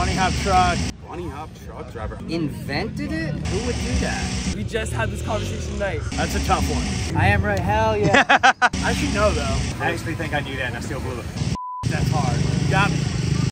Bunny hop truck. Bunny hop truck driver. Invented it? Who would do that? We just had this conversation tonight. That's a tough one. I am right. Hell yeah. I should know though. I actually think I knew that and I still blew it. That's hard. You got me.